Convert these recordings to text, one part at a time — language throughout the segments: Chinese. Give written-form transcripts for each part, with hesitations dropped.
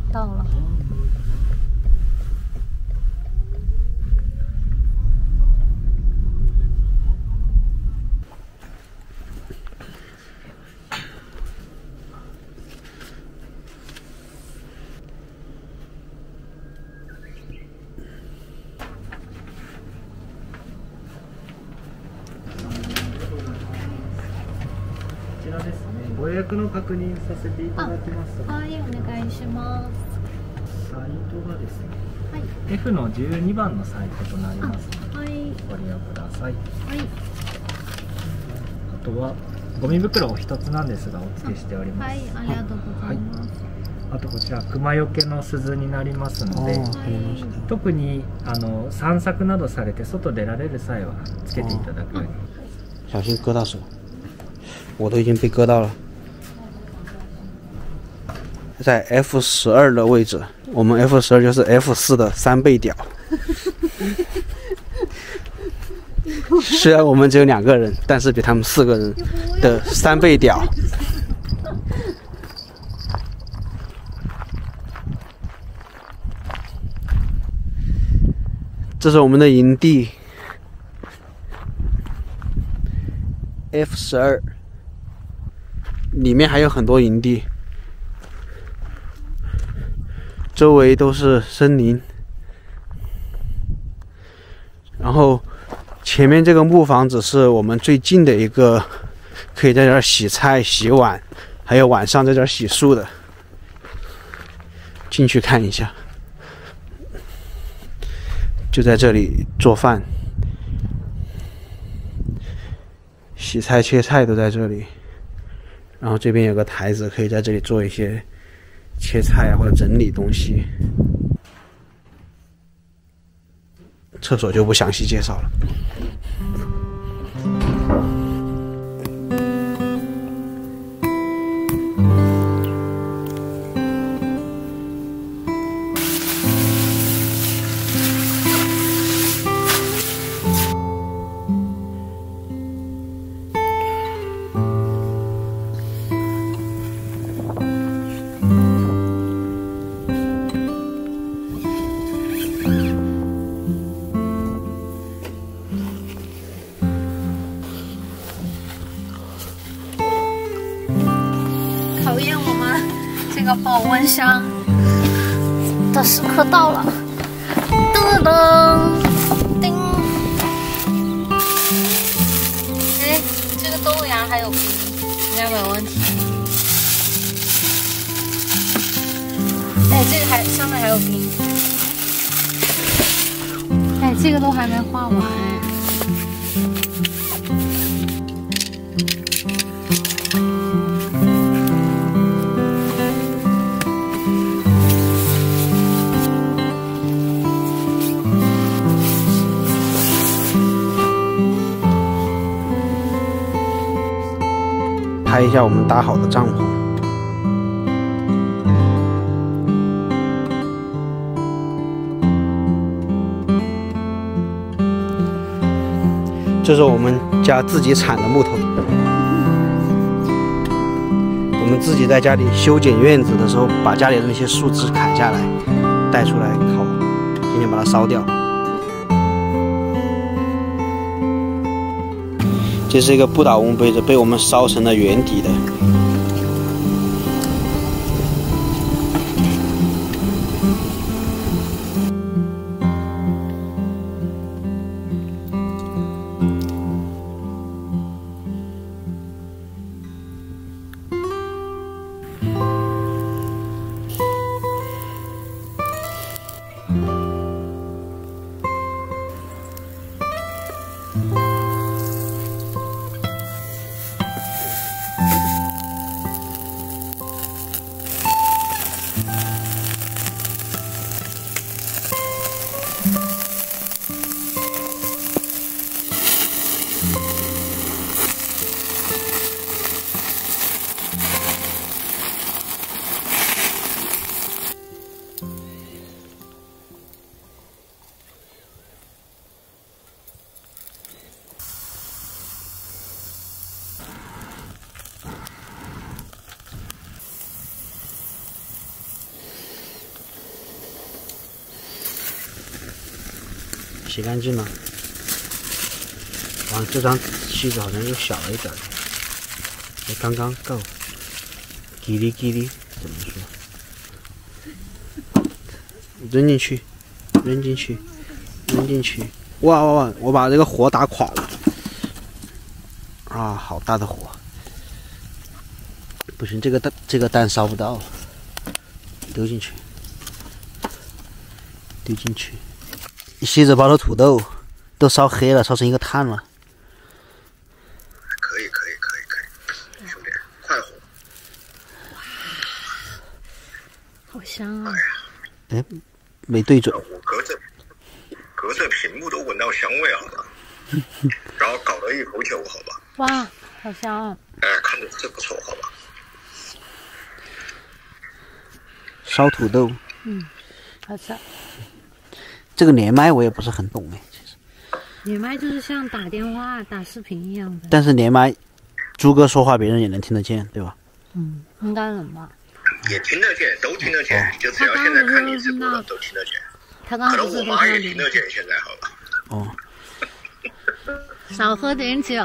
到了。 こちらですね。ご予約の確認させていただきます。 はい、お願いします。 サイトがですね。 はい。 F の12番のサイトとなりますので、 はい。 ご利用ください。 はい。 あとはゴミ袋を一つなんですがお付けしております。 はい、ありがとうございます。 あとこちら熊よけの鈴になりますので、特に散策などされて外出られる際はつけていただくように。 小心割到手，我都已经被割到了。在 F12的位置，我们 F12就是 F4的3倍屌。虽然我们只有2个人，但是比他们4个人的3倍屌。这是我们的营地 F12，里面还有很多营地，周围都是森林，然后前面这个木房只是我们最近的一个，可以在这儿洗菜、洗碗，还有晚上在这儿洗漱的，进去看一下。就在这里做饭、洗菜、切菜都在这里，然后这边有个台子，可以在这里做一些切菜啊或者整理东西。厕所就不详细介绍了。 考验我们这个保温箱的时刻到了，噔噔叮！哎，这个豆芽还有冰，应该没问题。哎，这个上面还有冰。哎，这个都还没画完哎。 拍一下我们搭好的帐篷。这是我们家自己产的木头，我们自己在家里修剪院子的时候，把家里的那些树枝砍下来，带出来烤，今天把它烧掉。这是一个不倒翁杯子，被我们烧成了圆底的。 洗干净了。哇，这张锡纸好像又小了一点，也刚刚够。叽哩叽哩，怎么说？扔进去，扔进去，扔进去！哇哇哇！我把这个火打垮了。啊，好大的火！不行，这个蛋烧不到，丢进去，丢进去。锡纸包的土豆都烧黑了，烧成一个炭了。 可以，兄弟，快活！ 好香啊！ 哎，没对准。 我隔着屏幕都闻到香味好了，然后搞了一口酒，好吧？ 哇，好香啊！ 哎，看着是不错，好吧？ 烧土豆， 好吃。 这个连麦我也不是很懂哎，其实。 连麦就是像打电话、打视频一样的。 但是连麦，猪哥说话别人也能听得见，对吧？ 应该能吧。 也听得见，都听得见，就只要现在看你直播的都听得见。 他刚可刚不是说能我妈也听得见，现在好吧？ 哦。 少喝点酒。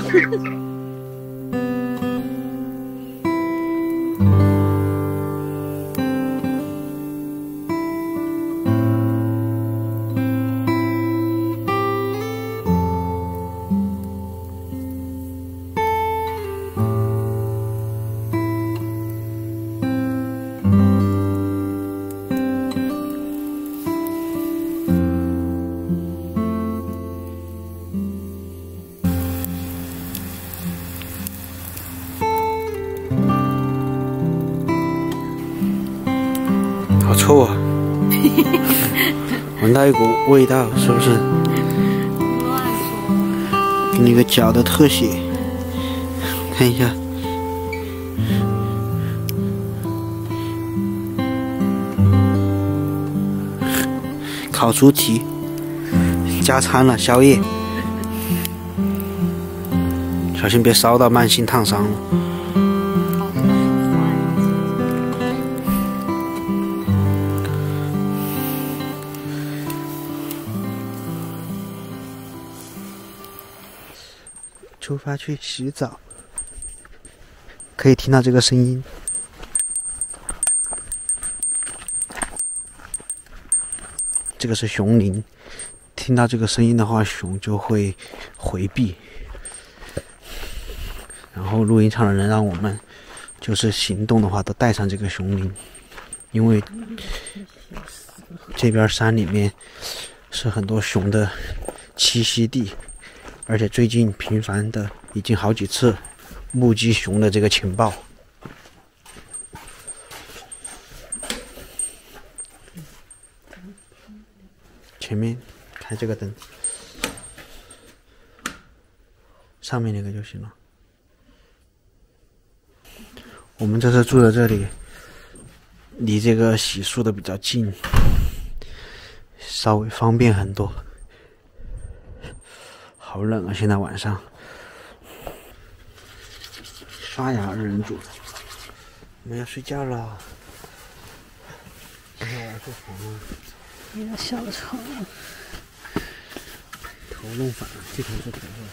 好臭啊！闻到一股味道，是不是？ 乱说。 给你个脚的特写，看一下。烤猪蹄，加餐了，宵夜。小心别烧到慢性烫伤了。出发去洗澡，可以听到这个声音。这个是熊铃，听到这个声音的话，熊就会回避。然后录音场的人让我们，就是行动的话都带上这个熊铃，因为这边山里面是很多熊的栖息地。而且最近频繁的已经好几次目击熊的这个情报。前面开这个灯，上面那个就行了。我们这次住的这里，离这个洗漱的比较近，稍微方便很多。好冷啊！现在晚上，刷牙2人组，我们要睡觉了。今天晚上睡床了。 一个小床。 头弄反了，这头是头发。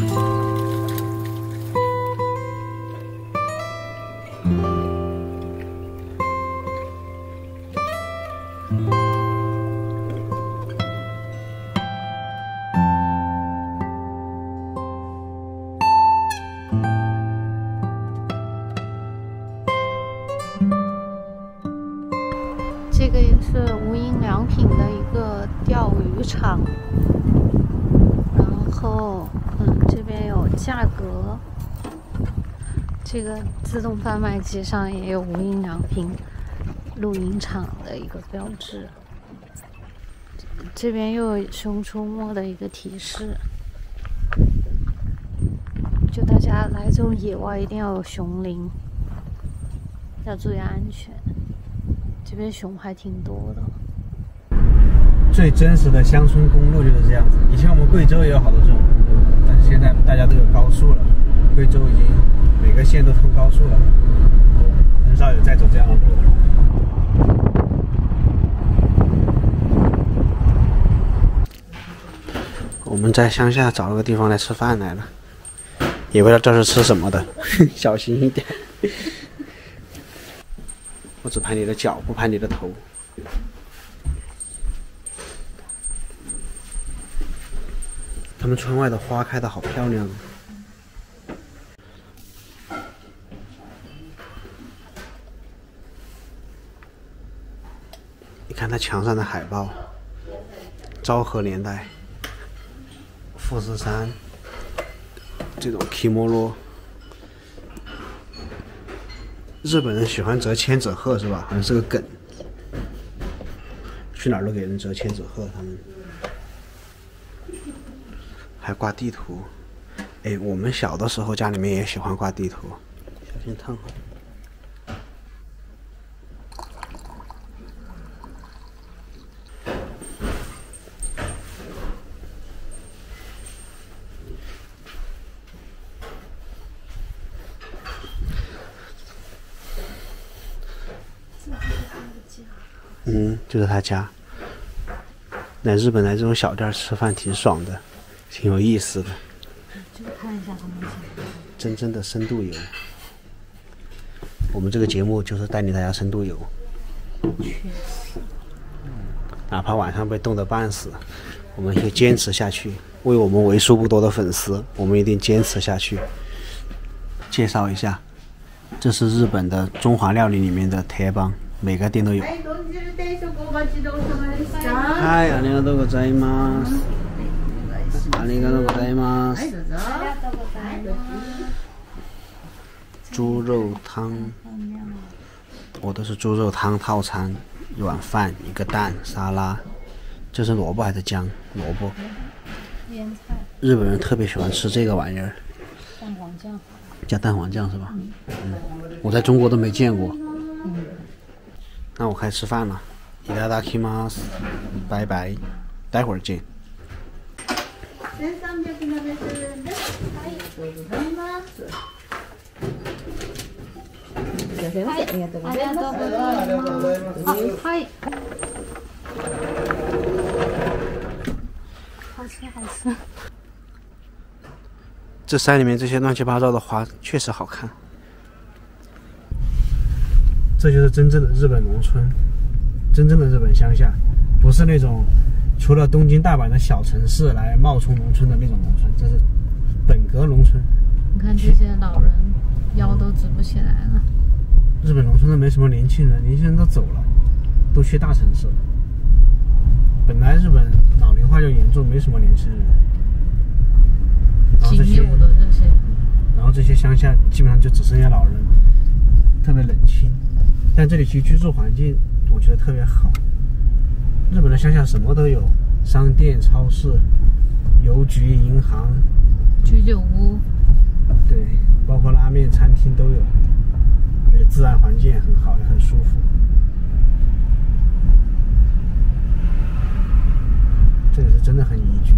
这个也是无印良品的一个钓鱼场，然后这边有价格，这个自动贩卖机上也有无印良品露营场的一个标志，这边又有熊出没的一个提示，就大家来这种野外一定要有熊铃，要注意安全。这边熊还挺多的。 最真实的乡村公路就是这样子。以前我们贵州也有好多这种公路，但是现在大家都有高速了，贵州已经每个县都通高速了，很少有再走这样的路了。我们在乡下找了个地方来吃饭来了，也不知道这是吃什么的，小心一点。我只拍你的脚，不拍你的头。他们村外的花开得好漂亮啊！你看它墙上的海报，昭和年代，富士山，这种 kimono。日本人喜欢折千纸鹤是吧？好像是个梗，去哪儿都给人折千纸鹤。他们还挂地图，哎，我们小的时候家里面也喜欢挂地图，小心烫好。就是他家。来日本来这种小店吃饭挺爽的，挺有意思的。 就看一下他们家。 真正的深度游。我们这个节目就是带领大家深度游。 确实。 哪怕晚上被冻得半死，我们也坚持下去。为我们为数不多的粉丝，我们一定坚持下去。介绍一下，这是日本的中华料理里面的铁板，每个店都有。はい、ありがとうございます。ありがとうございます。猪肉汤，我都是猪肉汤套餐，一碗饭，一个蛋，沙拉。这是萝卜还是姜？萝卜。 腌菜。日本人特别喜欢吃这个玩意儿。 蛋黄酱。 加蛋黄酱是吧？我在中国都没见过。那我开始吃饭了。いただきます。拜拜，待会儿见。 好吃好吃。 这山里面这些乱七八糟的花确实好看。这就是真正的日本农村，真正的日本乡下，不是那种除了东京、大阪的小城市来冒充农村的那种农村，这是本格农村。 你看这些老人腰都直不起来了。 日本农村都没什么年轻人，年轻人都走了，都去大城市了。本来日本老龄化就严重，没什么年轻人。然后这些乡下基本上就只剩下老人，特别冷清。但这里其实居住环境我觉得特别好。日本的乡下什么都有，商店、超市、邮局、银行、 居酒屋， 对，包括拉面、餐厅都有，而且自然环境也很好，也很舒服。这里是真的很宜居。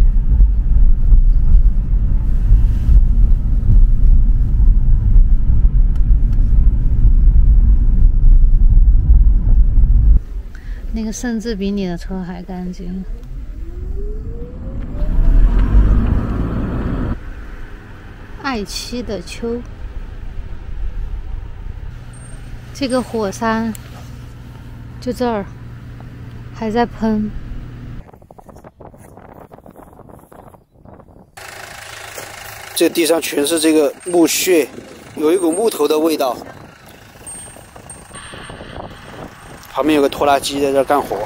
那个甚至比你的车还干净。 爱妻的秋。这个火山就这儿还在喷。 这地上全是这个木屑，有一股木头的味道。旁边有个拖拉机在这干活。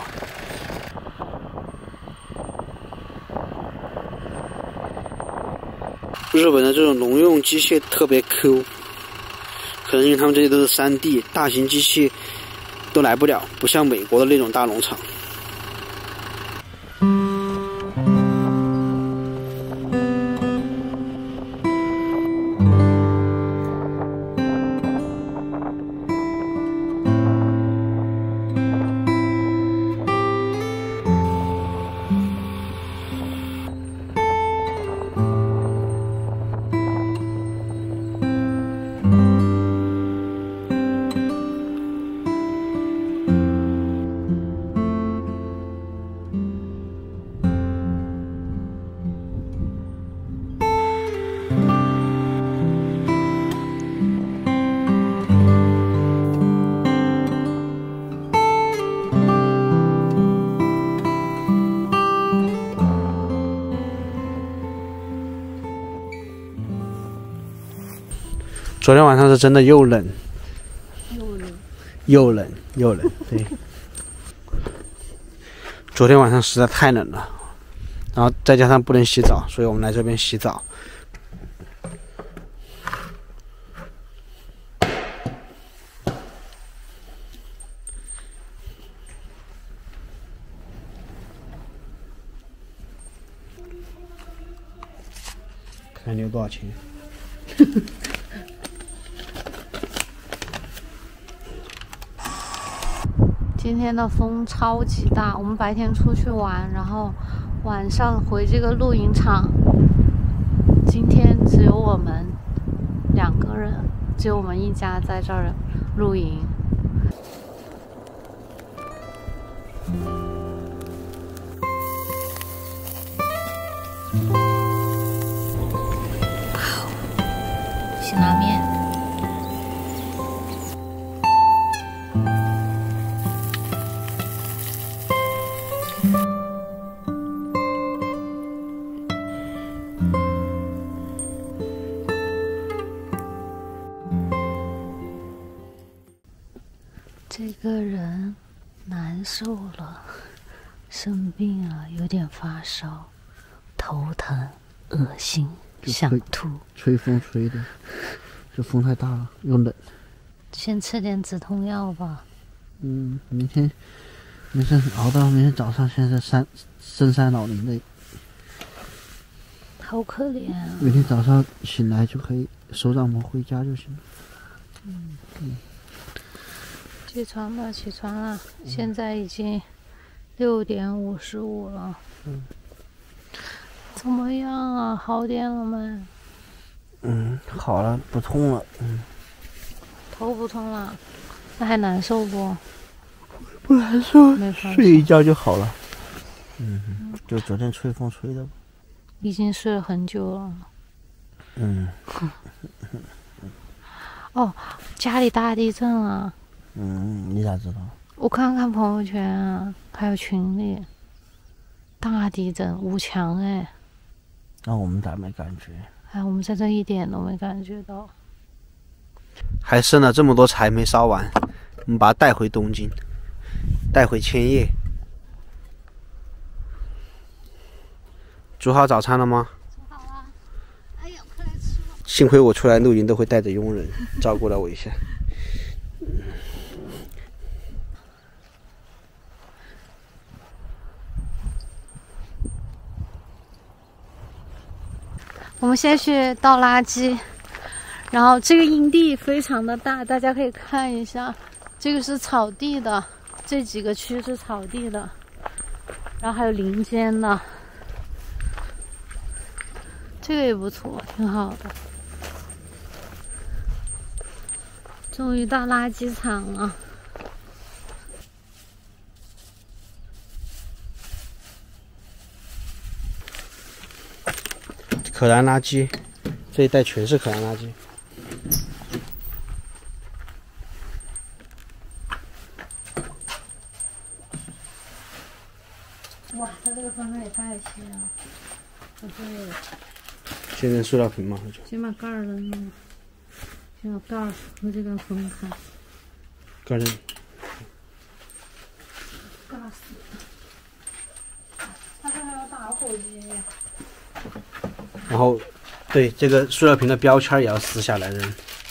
日本的这种农用机械特别 Q， 可能因为他们这些都是山地，大型机器都来不了，不像美国的那种大农场。昨天晚上是真的又冷，又冷，对。昨天晚上实在太冷了，然后再加上不能洗澡，所以我们来这边洗澡。看有多少钱。 今天的风超级大，我们白天出去玩，然后晚上回这个露营场。今天只有我们2个人，只有我们一家在这儿露营。辛拉面。这个人难受了，生病了，有点发烧，头疼，恶心，想吐。 吹风吹的，这风太大了，又冷。 先吃点止痛药吧。 明天熬到明天早上，现在深山老林的。 好可怜啊！ 明天早上醒来就可以收帐篷回家就行了。 起床了，起床了！现在已经6点55了。怎么样啊？好点了没？ 好了，不痛了。 头不痛了，那还难受不？ 不难受， 没法睡一觉就好了。就昨天吹风吹的。 已经睡了很久了。哦，家里大地震了。 你咋知道？ 我看朋友圈啊，还有群里，大地震5强哎。 那我们咋没感觉？ 我们在这一点都没感觉到。 还剩了这么多柴没烧完，我们把它带回东京，带回千叶。煮好早餐了吗？ 煮好了。哎呀，快来吃吧。 幸亏我出来露营都会带着佣人照顾了我一下。 我们先去倒垃圾，然后这个营地非常的大，大家可以看一下，这个是草地的，这几个区是草地的，然后还有林间的，这个也不错，挺好的。终于到垃圾场了。 可燃垃圾这一带全是可燃垃圾。 哇，它这个分开也太细了。这是现在塑料瓶嘛， 先把盖儿扔了，先把盖儿和这个分开。 盖扔。 尬死了！它这还有打火机。 然后，对这个塑料瓶的标签也要撕下来扔。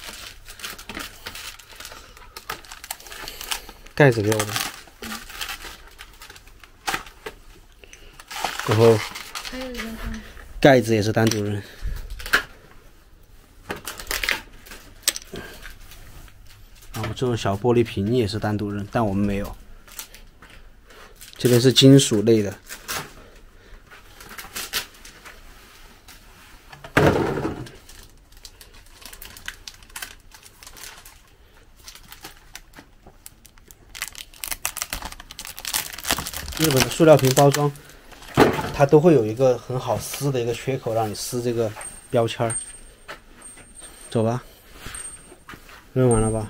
盖子给我的。然后，盖子也是单独扔。然后这种小玻璃瓶也是单独扔，但我们没有。这边是金属类的。日本的塑料瓶包装，它都会有一个很好撕的一个缺口，让你撕这个标签儿。走吧，扔完了吧？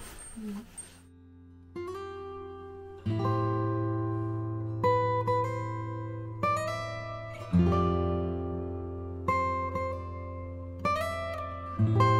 嗯。